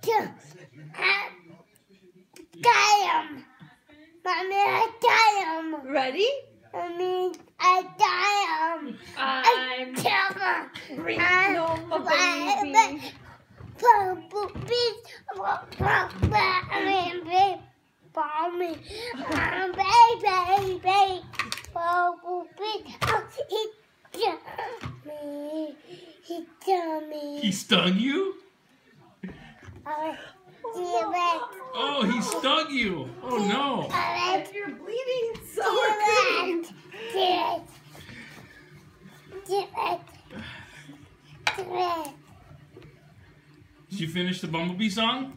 got him. Mommy, I got him. Ready? Mommy, I got him. I'm bringing home a baby. Bumblebees, Mommy, baby, Bumblebees, he got me. He stung you? Oh, he stung you. Oh no. You're bleeding so Did you finish the Bumblebee song?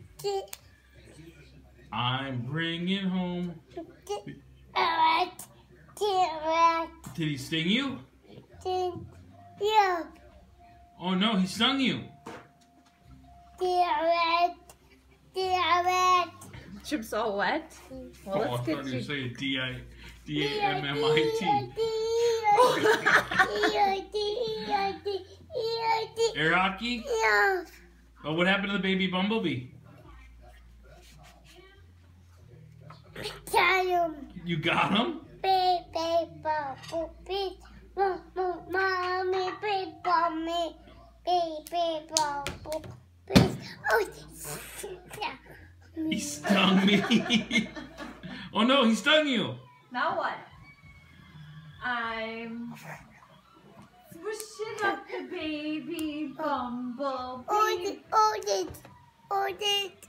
I'm bringing home. Did he sting you? Yeah. Oh no, he stung you. Tripp's all wet. Well, Oh, I let's thought get you were you. saying D-I-D-A-M-M-I-T. Air hockey? Yeah. Oh, what happened to the baby Bumblebee? Got him. You got him? Baby Bumblebee, Mommy, baby Bumblebee, baby Bumblebee. Oh, He stung me. Oh no, he stung you. Now what? I'm pushing up the baby Bumblebee. oh,